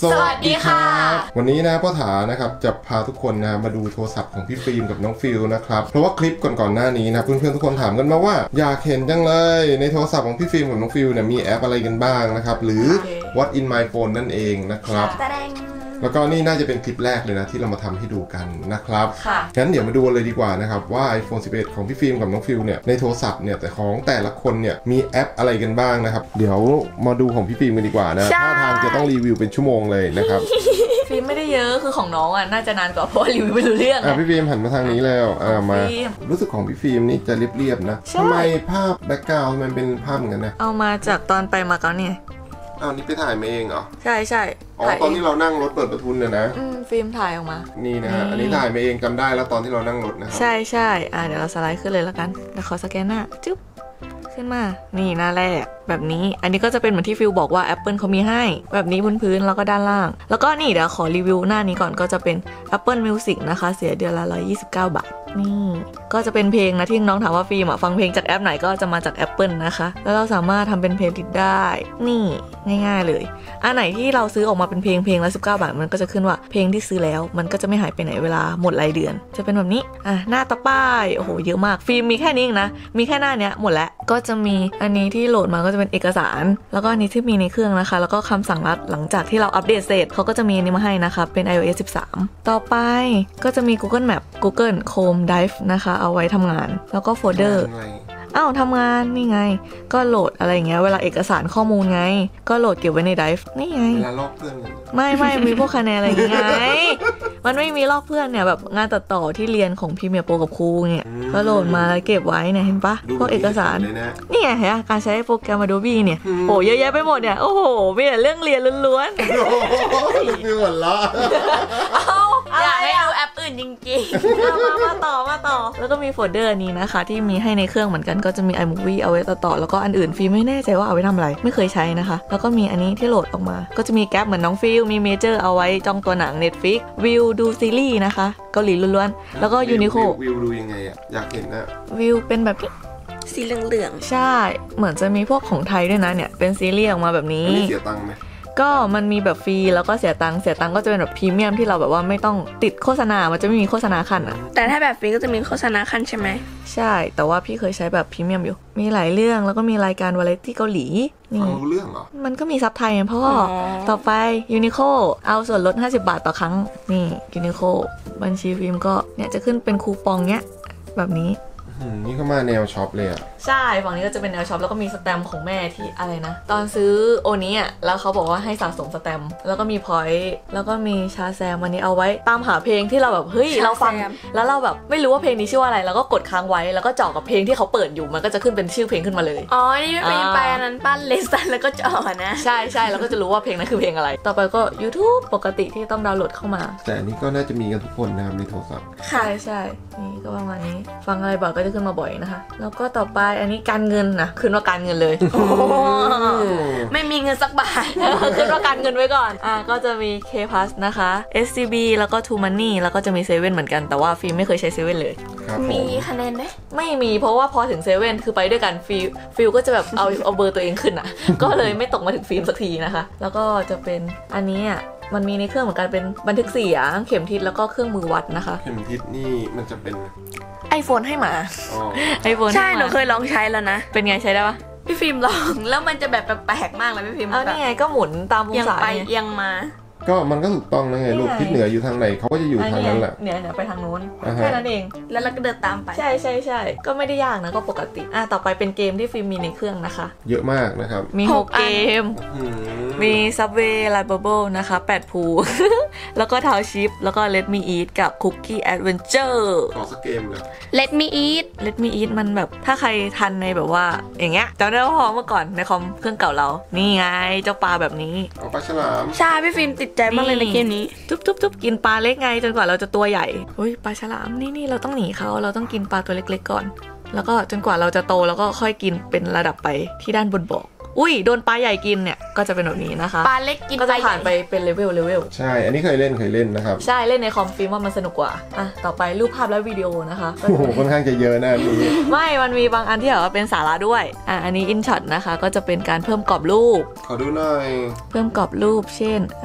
สวัสดีค่ะวันนี้นะพ่อถานะครับจะพาทุกคนนะมาดูโทรศัพท์ของพี่ฟิล์มกับน้องฟิลนะครับเพราะว่าคลิปก่อนหน้านี้นะเพื่อนๆทุกคนถามกันมาว่าอยากเห็นจังเลยในโทรศัพท์ของพี่ฟิล์มกับน้องฟิลเนี่ยมีแอปอะไรกันบ้างนะครับหรือ What in my phone นั่นเองนะครับแล้วก็นี่น่าจะเป็นคลิปแรกเลยนะที่เรามาทำให้ดูกันนะครับงั้นเดี๋ยวมาดูเลยดีกว่านะครับว่า iPhone 11 ของพี่ฟิล์มกับน้องฟิลเนี่ยในโทรศัพท์เนี่ยแต่ละคนเนี่ยมีแอปอะไรกันบ้างนะครับเดี๋ยวมาดูของพี่ฟิล์มกันดีกว่านะท่าทางจะต้องรีวิวเป็นชั่วโมงเลยนะครับฟิล์มไม่ได้เยอะคือของน้องอ่ะน่าจะนานกว่าเพราะรีวิวไม่รู้เรื่องพี่ฟิล์มหันมาทางนี้แล้วมารู้สึกของพี่ฟิล์มนี่จะเรียบๆนะทำไมภาพแบ็คกราวด์มันเป็นภาพเหมือนกันนะเอามาจากตอนไปมาเก๊าเนี่ยนี่ไปถ่ายมาเองเหรอใช่ตอนที่เรานั่งรถเปิดประทุนเนี่ยนะฟิล์มถ่ายออกมานี่นะฮะอันนี้ถ่ายมาเองจำได้แล้วตอนที่เรานั่งรถนะครับใช่เดี๋ยวเราสไลด์ขึ้นเลยแล้วกันเดี๋ยวขอสแกนหน้าจึ๊บขึ้นมานี่หน้าแรกแบบนี้อันนี้ก็จะเป็นเหมือนที่ฟิลบอกว่า Apple เขามีให้แบบนี้บนพื้นแล้วก็ด้านล่างแล้วก็นี่เดี๋ยวขอรีวิวหน้านี้ก่อนก็จะเป็น Apple Music นะคะเสียเดือนละ129 บาทนี่ก็จะเป็นเพลงนะที่น้องถามว่าฟิล์มฟังเพลงจากแอปไหนก็จะมาจาก Apple นะคะแล้วเราสามารถทำเป็นเพลย์ลิสต์ได้นี่ง่ายๆเลยอันไหนที่เราซื้อออกมาเป็นเพลงละ19 บาทมันก็จะขึ้นว่าเพลงที่ซื้อแล้วมันก็จะไม่หายไปไหนเวลาหมดรายเดือนจะเป็นแบบนี้หน้าตาป้ายโอ้โหเยอะมากฟิล์มมีแค่นี้เองนะมีแค่หน้าเนี้ยหมดแล้วก็จะมีอันนี้ที่โหลดมาก็จะเป็นเอกสารแล้วก็อันนี้ที่มีในเครื่องนะคะแล้วก็คำสั่งลัดหลังจากที่เราอัปเดตเสร็จเขาก็จะมีอันนี้มาให้นะคะเป็น iOS 13 ต่อไปก็จะมี Google Map Google Chrome Drive นะคะเอาไว้ทำงานแล้วก็โฟลเดอร์ทำงานนี่ไงก็โหลดอะไรอย่างเงี้ยเวลาเอกสารข้อมูลไงก็โหลดเก็บไว้ในไดรฟ์นี่ไงเวลาลอกเพื่อนไม่มีพวกคะแนนอะไรอย่างเงี้ยมันไม่มีลอกเพื่อนเนี่ยแบบงานตัดต่อที่เรียนของพรีเมียร์โปรกับครูเนี่ยก็โหลดมาเก็บไว้เนี่ยเห็นปะพวกเอกสารนี่ไงเห็นการใช้โปรแกรม Adobe เนี่ยโอ้เยอะแยะไปหมดเนี่ยโอ้โหมีแต่เรื่องเรียนล้วนๆรีวิวหมดละอยากให้ดูแอปอื่นจริงๆมาต่อแล้วก็มีโฟลเดอร์นี้นะคะที่มีให้ในเครื่องเหมือนกันก็จะมี iMovie เอาไว้ต่อแล้วก็อันอื่นฟิล์มไม่แน่ใจว่าเอาไว้ทำอะไรไม่เคยใช้นะคะแล้วก็มีอันนี้ที่โหลดออกมาก็จะมีแกร็บเหมือนน้องฟิลมีเมเจอร์เอาไว้จ้องตัวหนัง Netflix วิวดูซีรีส์นะคะเกาหลีล้วนๆแล้วก็ยูนิโควิวดูยังไงอยากเห็นนะวิวเป็นแบบสีเหลืองๆใช่เหมือนจะมีพวกของไทยด้วยนะเนี่ยเป็นซีรีส์ออกมาแบบนี้เสียตังค์ไหมก็มันมีแบบฟรีแล้วก็เสียตังค์ก็จะเป็นแบบพรีเมียมที่เราแบบว่าไม่ต้องติดโฆษณามันจะไม่มีโฆษณาขั้นแต่ถ้าแบบฟรีก็จะมีโฆษณาขั้นใช่ไหมใช่แต่ว่าพี่เคยใช้แบบพรีเมียมอยู่มีหลายเรื่องแล้วก็มีรายการวาไรตี้เกาหลีนี่เรื่องเหรอมันก็มีซับไทยไงพ่อต่อไปยูนิโคเอาส่วนลด50 บาทต่อครั้งนี่ยูนิโคบัญชีฟิล์มก็เนี่ยจะขึ้นเป็นคูปองเนี้ยแบบนี้นี่ก็มาแนวช็อปเลยใช่ฝั่งนี้ก็จะเป็นแนวช็อปแล้วก็มีสแตมป์ของแม่ที่อะไรนะตอนซื้อโอนี้แล้วเขาบอกว่าให้สะสมสแตมป์แล้วก็มีพอยต์แล้วก็มีชาแซมวันนี้เอาไว้ตามหาเพลงที่เราแบบเฮ้ยเราฟังแล้วเราแบบไม่รู้ว่าเพลงนี้ชื่อว่าอะไรแล้วก็กดค้างไว้แล้วก็เจาะกับเพลงที่เขาเปิดอยู่มันก็จะขึ้นเป็นชื่อเพลงขึ้นมาเลยนี่เป็นไปอันนั้นปั้นเลสันแล้วก็เจาะนะใช่แล้วก็จะรู้ว่าเพลงนั้นคือเพลงอะไรต่อไปก็ YouTube ปกติที่ต้องดาวน์โหลดเข้ามาแต่อันนี้ก็น่าจะมีกันทุกคนนะในโทรศัพท์ใช่นี่ก็ประมาณนี้ฟังอะไรบ่อยก็จะขึ้นมาบ่อยนะคะแล้วก็ต่อไปอันนี้การเงินนะขึ้นว่าการเงินเลยไม่มีเงินสักบาทขึ้นว่าการเงินไว้ก่อนก็จะมี K-Plus นะคะ SCB แล้วก็ True Money แล้วก็จะมีเซเว่นเหมือนกันแต่ว่าฟิล์มไม่เคยใช้เซเว่นเลยมีคะแนนไหมไม่มีเพราะว่าพอถึงเซเว่นคือไปด้วยกันฟิลก็จะแบบเอาเบอร์ตัวเองขึ้นก็เลยไม่ตกมาถึงฟิล์มสักทีนะคะแล้วก็จะเป็นอันนี้มันมีในเครื่องเหมือนกันเป็นบันทึกเสียงเข็มทิศแล้วก็เครื่องมือวัดนะคะเข็มทิศนี่มันจะเป็น iPhone ให้มา iPhone ใช่หนูเคยลองใช้แล้วนะเป็นไงใช้ได้ปะพี่ฟิล์มลองแล้วมันจะแบบแปลกๆมากเลยพี่ฟิล์มนี่ไงก็หมุนตามองศาไปเอียงมาก็มันก็ถูกต้องนะไงลูกทิศเหนืออยู่ทางไหนเขาก็จะอยู่ทางนั้นแหละเนี่ยไปทางนู้นแค่นั้นเองแล้วเราก็เดินตามไปใช่ก็ไม่ได้ยากนะก็ปกติต่อไปเป็นเกมที่ฟิล์มมีในเครื่องนะคะเยอะมากนะครับมี6เกมมี Subway Live Bubble นะคะ8ภูแล้วก็ Township แล้วก็ Let Me Eat กับ Cookie Adventure ขอสักเกมเลย Let Me Eat มันแบบถ้าใครทันในแบบว่าอย่างเงี้ยจำได้ว่าเมื่อก่อนในคอมเครื่องเก่าเรานี่ไงเจ้าปลาแบบนี้ปลาฉลามใช่พี่ฟิล์มติดใจมากเลยในเกมนี้ทุบกินปลาเล็กไงจนกว่าเราจะตัวใหญ่ปลาฉลามนี่เราต้องหนีเขาเราต้องกินปลาตัวเล็กๆก่อนแล้วก็จนกว่าเราจะโตแล้วก็ค่อยกินเป็นระดับไปที่ด้านบนบกโดนปลาใหญ่กินเนี่ยก็จะเป็นแบบนี้นะคะปลาเล็กกินก็จะผ่านไปเป็นเลเวลใช่อันนี้เคยเล่นนะครับใช่เล่นในคอมฟิล์มว่ามันสนุกกว่าต่อไปรูปภาพและวิดีโอนะคะโอ้โหค่อนข้างจะเยอะนะนี่ไม่มันมีบางอันที่แบบว่าเป็นสาระด้วยอันนี้อินช็อตนะคะก็จะเป็นการเพิ่มกรอบรูปขอดูหน่อยเพิ่มกรอบรูปเช่น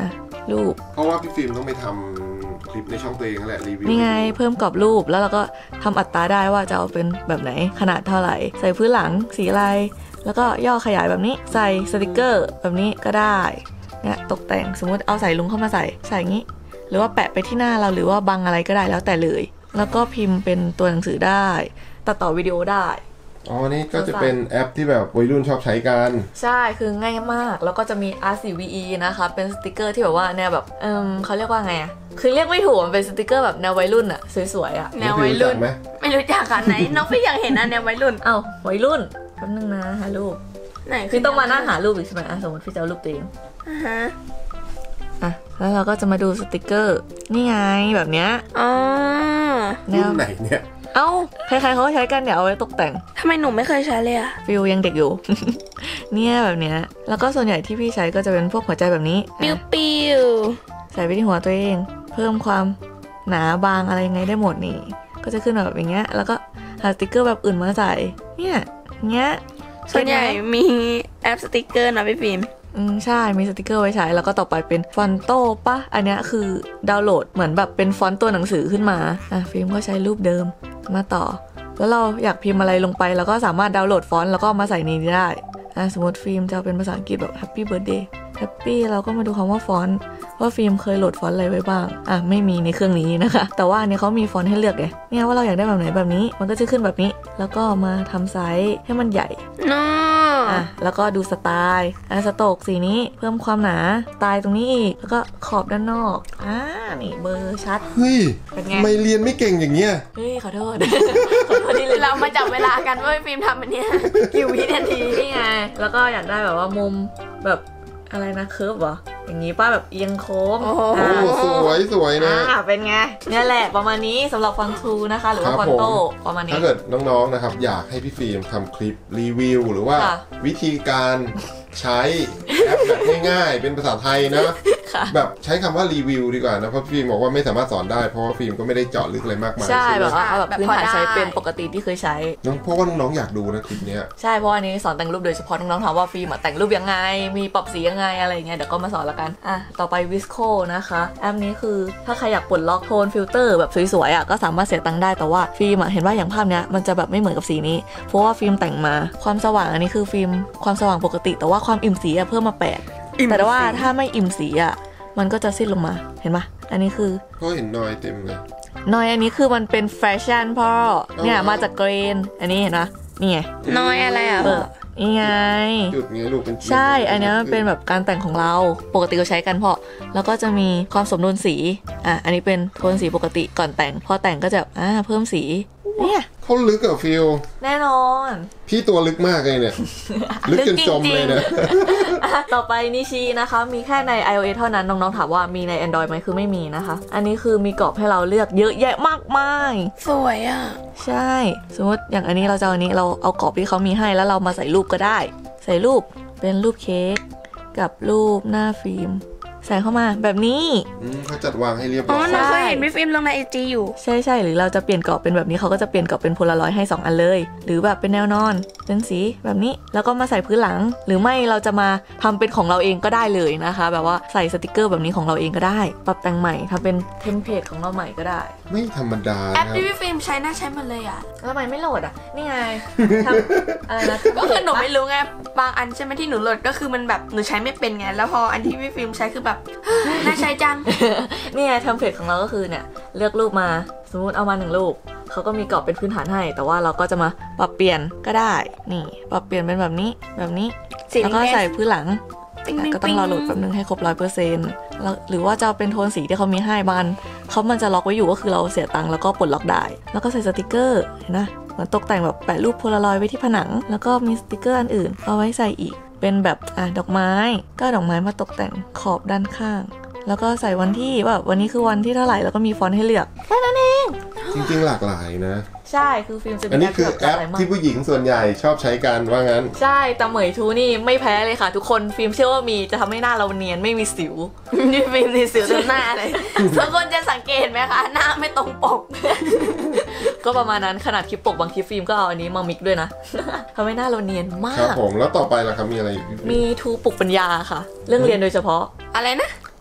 รูปเพราะว่าพี่ฟิล์มต้องไปทำคลิปในช่องตัวเองนั่นแหละรีวิวนี่ไงเพิ่มกรอบรูปแล้วเราก็ทำอัตราได้ว่าจะเอาเป็นแบบไหนขนาดเท่าไหร่ใส่พื้นหลังสีอะไรแล้วก็ย่อขยายแบบนี้ใส่สติกเกอร์แบบนี้ก็ได้เนี่ยตกแต่งสมมุติเอาใส่ลุงเข้ามาใส่อย่างนี้หรือว่าแปะไปที่หน้าเราหรือว่าบังอะไรก็ได้แล้วแต่เลยแล้วก็พิมพ์เป็นตัวหนังสือได้ตัดต่อวิดีโอได้อ๋อนี่ก็จะเป็นแอปที่แบบวัยรุ่นชอบใช้กันใช่คือง่ายมากแล้วก็จะมี R4VE นะคะเป็นสติกเกอร์ที่แบบว่าแนวแบบเขาเรียกว่าไงอะคือเรียกไม่ถูกมันเป็นสติกเกอร์แบบแนววัยรุ่นอะสวยๆอะแนววัยรุ่นไม่รู้จักค่ะไหนน้องพี่อยากเห็นนะแนววัยรุ่นวัยรุ่นแป๊บนึงนะหารูปไหนพี่ต้องมานั่งหารูปอีกใช่ไหมสมมติพี่จะเอารูปตัวเองแล้วเราก็จะมาดูสติกเกอร์นี่ไงแบบเนี้ยแนวไหนเนี่ยใครๆเขาก็ใช้กันเดี๋ยวเอาไว้ตกแต่งทำไมหนูไม่เคยใช้เลยอะฟิลยังเด็กอยู่ เนี่ยแบบเนี้ยแล้วก็ส่วนใหญ่ที่พี่ใช้ก็จะเป็นพวกหัวใจแบบนี้ปิ้วใส่ไปที่หัวตัวเองเพิ่มความหนาบางอะไรยังไงได้หมดนี่ก็จะขึ้นแบบอย่างเงี้ยแล้วก็หาสติกเกอร์แบบอื่นมาใส่เนี่ยเงี้ยส่วนใหญ่มีแอปสติกเกอร์นะพี่ฟิล์มใช่มีสติกเกอร์ไว้ใช้แล้วก็ต่อไปเป็นฟอนโต้ปะอันเนี้ยคือดาวน์โหลดเหมือนแบบเป็นฟอนต์ตัวหนังสือขึ้นมาฟิล์มก็ใช้รูปเดิมมาต่อแล้วเราอยากพิมพ์อะไรลงไปแล้วก็สามารถดาวน์โหลดฟอนต์แล้วก็มาใส่ในนี้ได้สมมติฟิล์มจะเป็นภาษาอังกฤษแบบ Happy Birthday Happy เราก็มาดูคำว่าฟอนต์ว่าฟิล์มเคยโหลดฟอนต์อะไรไว้บ้างไม่มีในเครื่องนี้นะคะแต่ว่าอันนี้เขามีฟอนต์ให้เลือกไงเนี่ยว่าเราอยากได้แบบไหนแบบนี้มันก็จะขึ้นแบบนี้แล้วก็มาทำไซส์ให้มันใหญ่แล้วก็ดูสไตล์สโตรกสีนี้เพิ่มความหนาสไตล์ตรงนี้อีกแล้วก็ขอบด้านนอกนี่เบอร์ชัดเฮ้ยเป็นไงไม่เรียนไม่เก่งอย่างเงี้ยเฮ้ยขอโทษที่เรามาจับเวลากันว่าฟิล์มทำอันเนี้ยกี่วินาทีนี่ไงแล้วก็อยากได้แบบว่ามุมแบบอะไรนะเคิร์ฟเหรออย่างนี้ป้าแบบเอียงโค้งสวยนะเป็นไงเนี่ยแหละประมาณนี้สำหรับฟอนทูนะคะหรือว่าฟอนโต้ประมาณนี้ถ้าเกิดน้องๆนะครับอยากให้พี่ฟิล์มทำคลิปรีวิวหรือว่าวิธีการใช้แอปแบบง่ายๆเป็นภาษาไทยนะแบบใช้คำว่ารีวิวดีกว่านะเพราะฟิล์มบอกว่าไม่สามารถสอนได้เพราะว่าฟิล์มก็ไม่ได้เจาะลึกอะไรมากมายใช่แบบว่าเอาแบบพื้นฐานใช้เป็นปกติที่เคยใช้เพราะว่าน้องๆอยากดูนะคลิปนี้ใช่เพราะอันนี้สอนแต่งรูปโดยเฉพาะน้องๆถามว่าฟิล์มแต่งรูปยังไงมีปรับสียังไงอะไรเงี้ยเดี๋ยวก็มาสอนละกันต่อไปวิสโคนะคะแอปนี้คือถ้าใครอยากปลดล็อกโทนฟิลเตอร์แบบสวยๆก็สามารถเสียตังค์ได้แต่ว่าฟิล์มเห็นว่าอย่างภาพเนี้ยมันจะแบบไม่เหมือนกับสีนี้เพราะว่าฟิล์มแต่งมาความสว่างอันนี้คือฟิล์มความสว่างปกติแต่ว่าความอิ่มสีเพิ่มมา8แต่ว่าถ้าไม่อิ่มสีมันก็จะสิ้นลงมาเห็นปะอันนี้คือก็เห็นนอยเต็มเลยนอยอันนี้คือมันเป็นแฟชั่นพ่อเนี่ยมาจากเกรนอันนี้เห็นปะนี่ไงนอยอะไรนี่ไงจุดไงลูกเป็นใช่อันนี้มันเป็นแบบการแต่งของเราปกติเราใช้กันพอแล้วก็จะมีความสมดุลสีอันนี้เป็นโทนสีปกติก่อนแต่งพอแต่งก็จะเพิ่มสีเนี่ยเขาลึกอะฟิลแน่นอนพี่ตัวลึกมากเลยเนี่ยลึกจนจมเลยนะต่อไปนิชินะคะมีแค่ใน iOS เท่านั้นน้องๆถามว่ามีใน Android ไหมคือไม่มีนะคะอันนี้คือมีกรอบให้เราเลือกเยอะแยะมากมายสวยใช่สมมติอย่างอันนี้เราจะอันนี้เราเอากรอบที่เขามีให้แล้วเรามาใส่รูปก็ได้ใส่รูปเป็นรูปเค้กกับรูปหน้าฟิล์มใส่เข้ามาแบบนี้เขาจัดวางให้เรียบร้อยเราเคยเห็นพี่ฟิล์มลงใน IG อยู่ใช่หรือเราจะเปลี่ยนกรอบเป็นแบบนี้เขาก็จะเปลี่ยนกรอบเป็นโพลารอยด์ให้2อันเลยหรือแบบเป็นแนวนอนเป็นสีแบบนี้แล้วก็มาใส่พื้นหลังหรือไม่เราจะมาทำเป็นของเราเองก็ได้เลยนะคะแบบว่าใส่สติกเกอร์แบบนี้ของเราเองก็ได้ปรับแต่งใหม่ทำเป็นเทมเพลตของเราใหม่ก็ได้ไม่ธรรมดาแอปที่พี่ฟิล์มใช้น่าใช้หมดเลยแล้วทำไมไม่โหลดนี่ไงทำอะไรนะก็คือหนูไม่รู้ไงบางอันใช่ไหมที่หนูโหลดก็คือมันแบบหนูใช้ไม่เป็นไงแล้วพออันที่พี่ฟิล์มใช้คือแบบน่าใช้จังนี่ไงเทมเพลตของเราก็คือเนี่ยเลือกรูปมาสมมติเอามา1รูปเขาก็มีกรอบเป็นพื้นฐานให้แต่ว่าเราก็จะมาปรับเปลี่ยนก็ได้นี่ปรับเปลี่ยนเป็นแบบนี้แล้วก็ใส่พื้นหลังก็ต้องรอโหลดแป๊บนึงให้ครบ 100% แล้วหรือว่าจะเป็นโทนสีที่เขามีให้บางมันจะล็อกไว้อยู่ก็คือเราเสียตังค์แล้วก็ปลดล็อกได้แล้วก็ใส่สติกเกอร์เห็นนะเหมือนตกแต่งแบบแปะรูปโพลารอยด์ไว้ที่ผนังแล้วก็มีสติกเกอร์อันอื่นเอาไว้ใส่อีกเป็นแบบดอกไม้ก็ดอกไม้มาตกแต่งขอบด้านข้างแล้วก็ใส่วันที่ว่าวันนี้คือวันที่เท่าไหร่แล้วก็มีฟอนต์ให้เลือกแค่นั้นเองจริงๆหลากหลายนะใช่คือฟิล์มจะมีอันนี้คือแอปที่ผู้หญิงส่วนใหญ่ชอบใช้กันว่างั้นใช่แต่เหมยทูนี่ไม่แพ้เลยค่ะทุกคนฟิล์มเชื่อว่ามีจะทำให้หน้าเราเนียนไม่มีสิวนี่ฟิล์มมีสิวเต็มหน้าเลยทุกคนจะสังเกตไหมคะหน้าไม่ตรงปกก็ประมาณนั้นขนาดคลิปปกบางคลิปฟิล์มก็เอาอันนี้มามิกด้วยนะทำให้หน้าเราเนียนมากครับผมแล้วต่อไปล่ะครับมีอะไรมีทูปลุกปัญญาค่ะเรื่องเรียนโดยเฉพาะอะไรนะ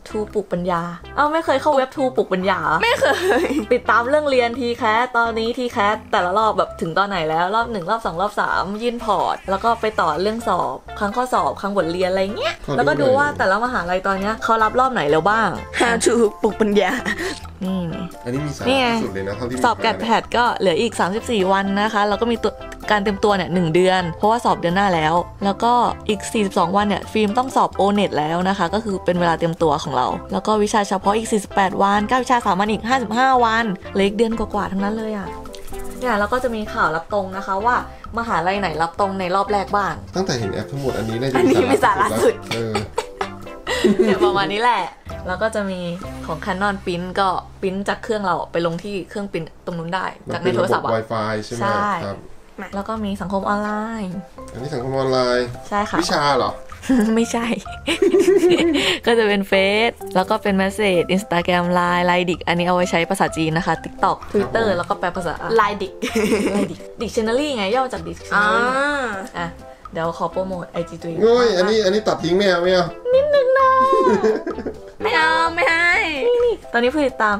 ทูปลุกปัญญาไม่เคยเข้าเว็บทูปลุกปัญญาไม่เคยติดตามเรื่องเรียนทีแคสตอนนี้ทีแคสแต่ละรอบแบบถึงตอนไหนแล้วรอบ1รอบ2รอบ3ยื่นพอร์ตแล้วก็ไปต่อเรื่องสอบครั้งข้อสอบครั้งบทเรียนอะไรเงี้ยแล้วก็ดูว่าแต่ละมหาลัยตอนเนี้ยเขารับรอบไหนแล้วบ้าง How to ปลุกปัญญานี่อันนี้มีสานี่ไงระที่สุดเลยนะเท่าที่สอบแกดแพดก็เหลืออีก34วันนะคะแล้วก็มีตัวการเตรียมตัวเนี่ย1เดือนเพราะว่าสอบเดือนหน้าแล้วก็อีก42วันเนี่ยฟิล์มต้องสอบโอเน็ตแล้วนะคะก็คือเป็นเวลาเตรียมตัวของเราแล้วก็วิชาเฉพาะอีก48วัน9วิชาสามัญอีก55วันเหลืออีกเดือนกว่าๆทั้งนั้นเลยอ่ะเนี่ยแล้วก็จะมีข่าวรับตรงนะคะว่ามหาลัยไหนรับตรงในรอบแรกบ้างตั้งแต่เห็นแอปทั้งหมดอันนี้น่าจะอันนี้มีสาระสุดเนี่ยประมาณนี้แหละแล้วก็จะมีของ Canon ปริ้นก็ปริ้นจากเครื่องเราไปลงที่เครื่องปริ้นตรงนู้นได้จากในโทรศัพท์ Wi-Fi ใช่ไหมใช่ครับแล้วก็มีสังคมออนไลน์อันนี้สังคมออนไลน์ใช่ค่ะวิชาเหรอไม่ใช่ ก็จะเป็นเฟซแล้วก็เป็นเมสเซจ Instagram Line ไลดิกอันนี้เอาไว้ใช้ภาษาจีนนะคะ TikTok Twitter แล้วก็แปลภาษาลายดิก Dictionary ไงย่อมาจากอ่า Dictionary อ่ะเดี๋ยวขอโปรโมท IG ตัวเองโอ้ยอันนี้ตัดทิ้งไม่เอาไม่เอาไม่ให้ตอนนี้ผู้ติดตาม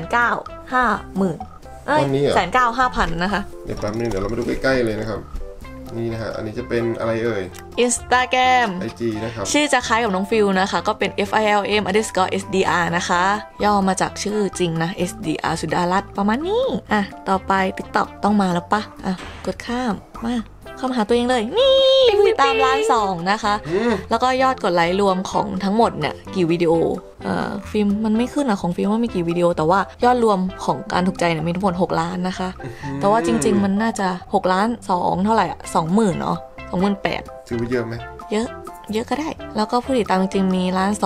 1,950,0001,950,000นะคะเดี๋ยวแป๊บนึงเดี๋ยวเรามาดูใกล้ๆเลยนะครับนี่นะฮะอันนี้จะเป็นอะไรเอ่ย Instagram IG นะครับชื่อจะคล้ายกับน้องฟิลนะคะก็เป็น FILM_SDR นะคะย่อมาจากชื่อจริงนะ SDR สุดารัตน์ประมาณนี้อ่ะต่อไป TikTok ต้องมาแล้วปะอ่ะกดข้ามมาเข้ามาหาตัวเองเลยนี่ผู้ติดตาม1,200,000นะคะแล้วก็ยอดกดไลค์รวมของทั้งหมดเนี่ยกี่วิดีโอฟิล์มมันไม่ขึ้นอะของฟิล์มว่ามีกี่วิดีโอแต่ว่ายอดรวมของการถูกใจเนี่ยมีทั้งหมด6 ล้านนะคะแต่ว่าจริงๆมันน่าจะ6 ล้าน2เท่าไหร่อะ20,000เนาะ28,000 ถือว่าเยอะไหมเยอะก็ได้แล้วก็ผู้ติดตามจริงๆมี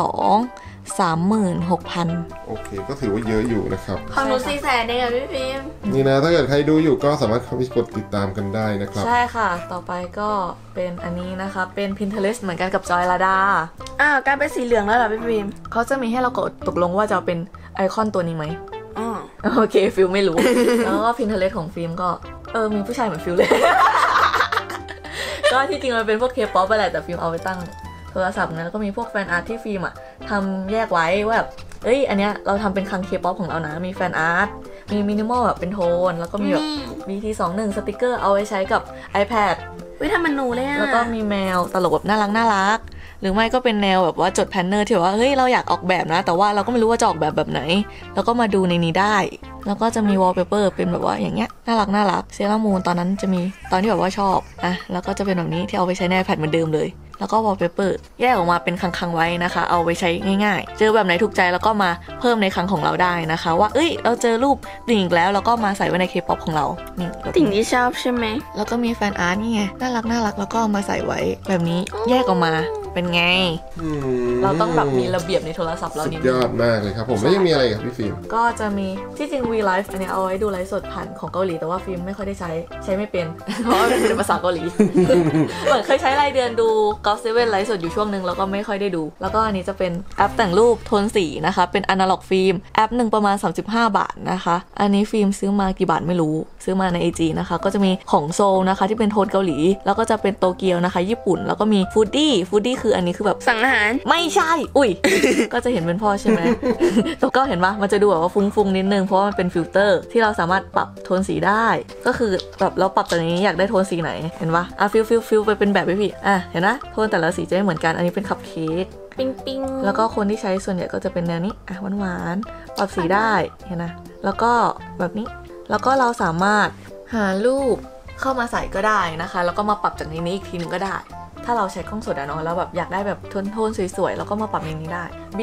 1,236,000 โอเคก็ถือว่าเยอะอยู่นะครับของหนู400,000เองอะพี่ฟิล์มนี่นะถ้าเกิดใครดูอยู่ก็สามารถเข้าไปกดติดตามกันได้นะครับใช่ค่ะต่อไปก็เป็นอันนี้นะคะเป็น Pinterest เหมือนกันกับจอยลาดากลายเป็นสีเหลืองแล้วเหรอพี่ฟิล์มเขาจะมีให้เรากดตกลงว่าจะเอาเป็นไอคอนตัวนี้ไหมอ๋อโอเคฟิลไม่รู้ แล้วก็ Pinterest ของฟิล์มก็มีผู้ชายเหมือนฟิลเลย ก็ที่จริงมันเป็นพวก K-pop ไปแหละแต่ฟิล์มเอาไปตั้งโทรศัพท์นะแล้วก็มีพวกแฟนอาร์ตที่ฟิล์มอะทำแยกไว้ว่าแบบอันเนี้ยเราทำเป็นคลัง K-pop ของเรานะมีแฟนอาร์ตมีมินิมอลแบบเป็นโทนแล้วก็มีแบบ BT21 สติกเกอร์เอาไว้ใช้กับ iPad วิทำมันหนูเลยอะแล้วก็มีแมวตลกแบบน่ารักหรือไม่ก็เป็นแนวแบบว่าจดแพลนเนอร์ที่แบบว่าเฮ้ยเราอยากออกแบบนะแต่ว่าเราก็ไม่รู้ว่าจะออกแบบไหนแล้วก็มาดูในนี้ได้แล้วก็จะมีวอลเปเปอร์เป็นแบบว่าอย่างเงี้ยน่ารักเซรามูนตอนนั้นจะมีตอนที่แบบว่าชอบแล้วก็จะเป็นแบบนี้ที่เอาไปใช้ใน iPad เหมือนเดิมเลยแล้วก็วอลเปเปอร์แยกออกมาเป็นคลังๆไว้นะคะเอาไปใช้ง่ายๆเจอแบบไหนถูกใจแล้วก็มาเพิ่มในคลังของเราได้นะคะว่าเราเจอรูปติ่งอีกแล้วแล้วก็มาใส่ไว้ใน K-pop ของเรานี่ติ่งที่ชอบใช่ไหมแล้วก็มีแฟนอาร์ตนี่ไงน่ารักแล้วก็มาใส่ไว้แบบนี้แยกออกมาเป็นไงเราต้องแบบมีระเบียบในโทรศัพท์เราสุนิดดนึยงอดมากเลยครับผมแล้วยังมีอะไรกับพี่ฟิล์มก็จะมีที่จริง V Live อันนี้เอาไว้ดูไลฟ์สดผ่านของเกาหลีแต่ว่าฟิล์มไม่ค่อยได้ใช้ไม่เป็น เพราะว่าเป็นภาษาเกาหลี เหมือนเคยใช้รายเดือนดู GOT7 ไลฟ์สดอยู่ช่วงนึงแล้วก็ไม่ค่อยได้ดูแล้วก็อันนี้จะเป็นแอปแต่งรูปโทนสีนะคะเป็นอนาล็อกฟิล์มแอปหนึ่งประมาณ35 บาทนะคะอันนี้ฟิล์มซื้อมากี่บาทไม่รู้ซื้อมาใน AG นะคะก็จะมีของโซลนะคะที่เป็นโทนเกาหลีแล้วก็จะเป็นโตเกียวนะคะญี่ปุ่นแล้วก็มีฟูดดี้คืออันนี้คือแบบสั่งอาหารไม่ใช่อุ้ย ก็จะเห็นเป็นพ่อใช่ไหม แล้วก็เห็นปะมันจะดูแบบว่าฟุ้งๆนิดนึงเพราะว่ามันเป็นฟิลเตอร์ที่เราสามารถปรับโทนสีได้ก็คือแบบเราปรับตัวนี้อยากได้โทนสีไหนเห็นปะฟิลไปเป็นแบบพี่เห็นนะโทนแต่ละสีจะไม่เหมือนกันอันนี้เป็นคัพเค้กปิ้งแล้วก็คนที่ใช้ส่วนใหญ่ก็จะเป็นแนวนี้หวานปรับสีได้เห็นนะแล้วก็แบบนี้แล้วก็เราสามารถหารูปเข้ามาใส่ก็ได้นะคะแล้วก็มาปรับจากในนี้อีกทีนึงก็ได้ถ้าเราใช้กล้องสดเนาะแล้วแบบอยากได้แบบโทนสวยๆแล้วก็มาปรับในนี้ได้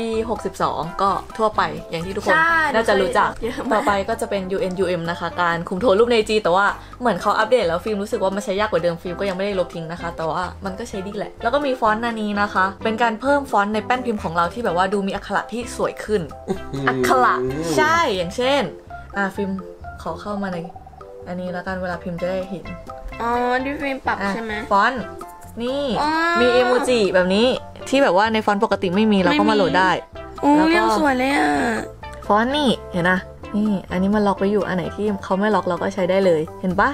B62 ก็ทั่วไปอย่างที่ทุกคนน่าจะรู้จักต่อไปก็จะเป็น UNUM นะคะการคุมโทนรูปใน G แต่ว่าเหมือนเขาอัปเดตแล้วฟิล์มรู้สึกว่ามันใช้ยากกว่าเดิมฟิล์มก็ยังไม่ได้ลบทิ้งนะคะแต่ว่ามันก็ใช้ดีแหละแล้วก็มีฟอนต์นี้นะคะเป็นการเพิ่มฟอนต์ในแป้นพิมพ์ของเราที่แบบว่าดูมีอักขระที่สวยขึ้นอักขระใช่อย่างเช่นฟิล์มขอเข้ามาในอันนี้แล้วกันเวลาพิมพ์จะได้เห็นที่ฟิล์มปรับใช่ไหมฟอนต์นี่มีอีโมจิแบบนี้ที่แบบว่าในฟอนต์ปกติไม่มีเราก็มาโหลดได้แล้วก็สวยเลยฟอนต์นี่เห็นนะนี่อันนี้มันล็อกไว้อยู่อันไหนที่เขาไม่ล็อกเราก็ใช้ได้เลยเห็นปะ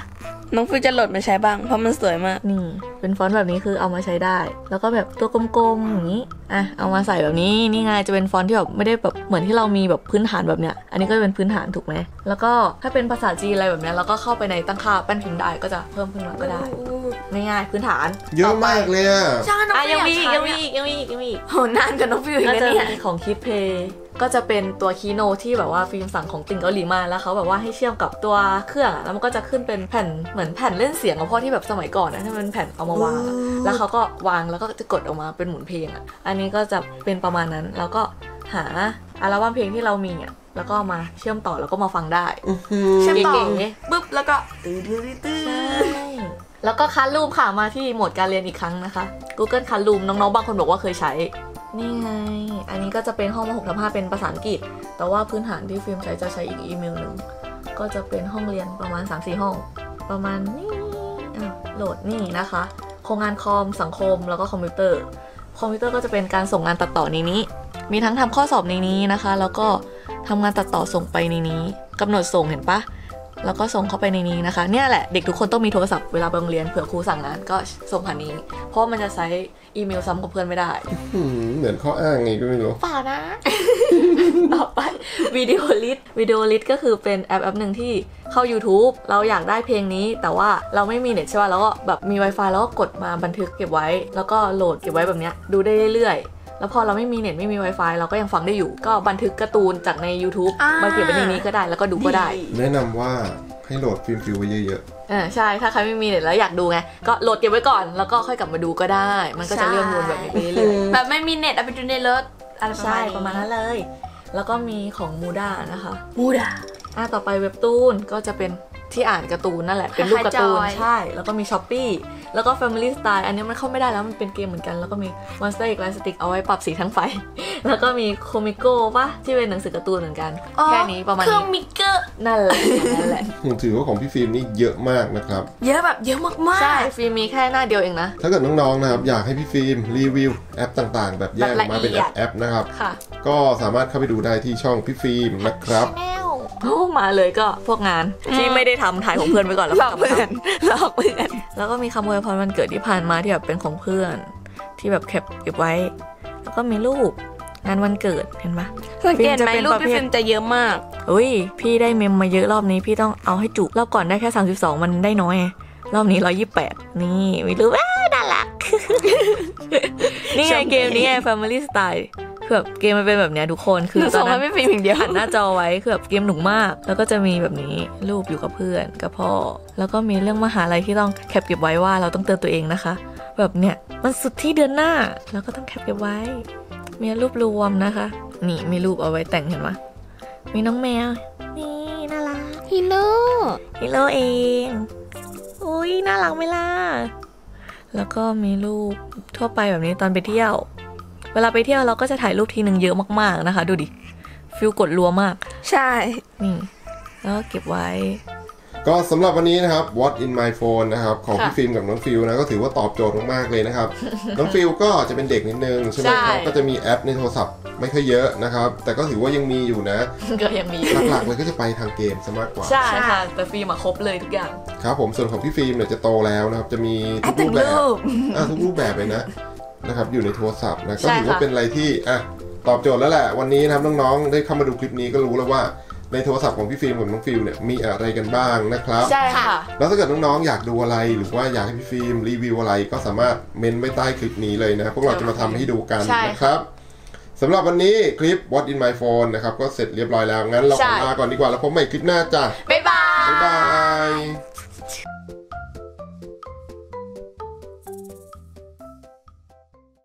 น้องฟิวจะโหลดมาใช้บ้างเพราะมันสวยมากนี่เป็นฟอนต์แบบนี้คือเอามาใช้ได้ แล้วก็แบบตัวกลมๆอย่างนี้อ่ะเอามาใส่แบบนี้นี่ไงจะเป็นฟอนต์ที่แบบไม่ได้แบบเหมือนที่เรามีแบบพื้นฐานแบบเนี้ยอันนี้ก็จะเป็นพื้นฐานถูกไหมแล้วก็ถ้าเป็นภาษาจีนอะไรแบบเนี้ยเราก็เข้าไปในตั้งค่าแป้นพิมพ์ได้ก็จะเพิ่มขึ้นมาก็ได้ง่ายๆพื้นฐานเยอะมากเลยอ่ะใช่น้องอ่ะฟิยังวมีอยากยังใช้มียังมียังมีโหนานกับน้องฟิวอีกก็นะจะเนี่ยมีของคิดเพย์ก็จะเป็นตัวคีโนที่แบบว่าฟิล์มสั่งของติ่งเกาหลีมาแล้วเขาแบบว่าให้เชื่อมกับตัวเครื่องอะแล้วมันก็จะขึ้นเป็นแผ่นเหมือนแผ่นเล่นเสียงของพ่อที่แบบสมัยก่อนนะที่มันเป็นแผ่นเอามาวางอะแล้วเขาก็วางแล้วก็จะกดออกมาเป็นหมุนเพลงอ่ะอันนี้ก็จะเป็นประมาณนั้นแล้วก็หาอัลบั้มเพลงที่เรามีอ่ะแล้วก็มาเชื่อมต่อแล้วก็มาฟังได้เชื่อมต่อเก๋ๆปุ๊บแล้วก็ตื้อใช่แล้วก็คันรูมค่ะมาที่โหมดการเรียนอีกครั้งนะคะ Google คันรูมน้องๆบางคนบอกว่าเคยใช้นี่ไงอันนี้ก็จะเป็นห้องม.6/5เป็นภาษาอังกฤษแต่ว่าพื้นฐานที่ฟิล์มใช้จะใช้อีกอีเมลหนึ่งก็จะเป็นห้องเรียนประมาณ 3-4 ห้องประมาณนี้โหลดนี่นะคะโครงงานคอมสังคมแล้วก็คอมพิวเตอร์ก็จะเป็นการส่งงานตัดต่อในนี้มีทั้งทำข้อสอบในนี้นะคะแล้วก็ทำงานตัดต่อส่งไปในนี้กำหนดส่งเห็นปะแล้วก็ส่งเข้าไปในนี้นะคะเนี่ยแหละเด็กทุกคนต้องมีโทรศัพท์เวลาไปโรงเรียนเผื่อครูสั่งงานก็ส่งผ่านนี้เพราะมันจะใช้อีเมลซ้ำกับเพื่อนไม่ได้เหมือนข้ออ้างไงก็ไม่รู้เปล่านะ ต่อไปวิดีโอลิสก็คือเป็นแอปหนึ่งที่เข้า YouTube เราอยากได้เพลงนี้แต่ว่าเราไม่มีเน็ตใช่ป่ะแล้วก็แบบมี Wi-Fi แล้วก็กดมาบันทึกเก็บไว้แล้วก็โหลดเก็บไว้แบบเนี้ยดูได้เรื่อยๆแล้วพอเราไม่มีเน็ตไม่มี Wi-Fi เราก็ยังฟังได้อยู่ก็บันทึกการ์ตูนจากใน YouTube มาเก็บไว้ในนี้ก็ได้แล้วก็ดูก็ได้แนะนำว่าให้โหลดฟิล์มฟิวไว้เยอะใช่ถ้าใครไม่มีเน็ตแล้วอยากดูไงก็โหลดเก็บไว้ก่อนแล้วก็ค่อยกลับมาดูก็ได้มันก็จะเลื่อนวนแบบนี้ไปเรื่อยๆแบบไม่มีเน็ตเอาไปดูในรถอะไรใช่ประมาณนั้นเลย แล้วก็มีของมูด้านะคะมูดาต่อไปเว็บตูนก็จะเป็นที่อ่านการ์ตูนนั่นแหละ เป็นรูปการ์ตูนคล้ายๆจอยใช่ แล้วก็มี Shopee แล้วก็ Family Style อันนี้มันเข้าไม่ได้แล้วมันเป็นเกมเหมือนกัน แล้วก็มี Monster Egg Line Stick เอาไว้ปรับสีทั้งไฟ แล้วก็มี Comico ป่ะ ที่เป็นหนังสือการ์ตูนเหมือนกัน แค่นี้ประมาณเครื่อนี้งมิกเกอร์นั่นแหละนั่นแหละๆผมถือว่าของพี่ฟิล์มนี่เยอะมากนะครับเยอะแบบเยอะมากๆใช่ฟิล์มมีแค่หน้าเดียวเองนะถ้าเกิดน้องๆนะครับอยากให้พี่ฟิล์มรีวิวแอปต่างๆ แบบแยกออกมาเป็นแบบละเอียดแอปนะครับค่ะก็สามารถเข้าไปดูได้ที่ช่องพี่ฟิล์มนะครับโอ้มาเลยก็พวกงานที่ไม่ได้ทำถ่ายของเพื่อนไปก่อนแล้วหลอกเพื่อนหลอกเพื่อนแล้วก็มีคำอวยพรวันเกิดที่ผ่านมาที่แบบเป็นของเพื่อน ที่แบบเก็บไว้ แล้วก็มีรูปงานวันเกิดเห็นปะสังเกตไหมรูปพี่ฟิล์มจะเยอะมากอุ้ยพี่ได้เมมมาเยอะรอบนี้พี่ต้องเอาให้จุรอบก่อนได้แค่32มันได้น้อยไงรอบนี้128นี่มีรูปน่ารัก นี่ไงเกมนี้ไง Family Style คือแบบเกมมันเป็นแบบเนี้ยทุกคนคือหนูตส่อง นให้นั้นพี่ฟิล์มอย่างเดียวหันหน้าจอไว้คือแบบเกมหนุกมาก แล้วก็จะมีแบบนี้รูปอยู่กับเพื่อนกับพ่อแล้วก็มีเรื่องมหาลัยที่ต้องแคปเก็บไว้ว่าเราต้องเตือนตัวเองนะคะ แบบเนี้ยมันสุดที่เดือนหน้าแล้วก็ต้องแคปเก็บไว้ มีรูปรวมนะคะ นี่มีรูปเอาไว้แต่งเห็นไหมมีน้องแมวนี่น่ารักฮีโร่ฮีโร่เองอุ้ยน่ารักไหมล่ะแล้วก็มีรูปทั่วไปแบบนี้ตอนไปเที่ยวเวลาไปเที่ยวเราก็จะถ่ายรูปทีหนึ่งเยอะมากๆนะคะดูดิฟิลกดรัวมากใช่นี่แล้วก็เก็บไว้ก็สำหรับวันนี้นะครับ What in my phone นะครับของพี่ค่ะฟิล์มกับน้องฟิลนะก็ถือว่าตอบโจทย์มากๆเลยนะครับ น้องฟิลก็จะเป็นเด็กนิดนึงใช่ไหมครับใช่ก็จะมีแอปในโทรศัพท์ไม่ค่อยเยอะนะครับแต่ก็ถือว่ายังมีอยู่นะก็ยังมีหลักๆเลยก็จะไปทางเกมซะมากกว่าใช่ค่ะแต่ฟิล์มอะครบเลยทุกอย่างครับผมส่วนของพี่ฟิล์มเนี่ยจะโตแล้วนะครับจะมีแอทุปกแต่รูงปแบบรูปทุกรูปแบบเลยนะครับอยู่ในโทรศัพท์นะก็ใช่ถือว่าค่ะเป็นอะไรที่ตอบโจทย์แล้วแหละวันนี้นะครับน้องๆได้เข้ามาดูคลิปนี้ก็รู้แล้วว่าในโทรศัพท์ของพี่ฟิล์มกับน้องฟิลเนี่ยมีอะไรกันบ้างนะครับใช่ค่ะแล้วถ้าเกิดน้องๆอยากดูอะไรหรือว่าอยากให้พี่ฟิล์มรีวิวอะไรก็สามารถเมนไว้ใต้คลิปนี้เลยนะพวกเราจะมาทำให้ดูกันใช่นะครับสำหรับวันนี้คลิป What in my phone นะครับก็เสร็จเรียบร้อยแล้วงั้นเราขอลาก่อนดีกว่าแล้วพบใหม่คลิปหน้าจ้ะบ๊ายบายบ๊ายบาย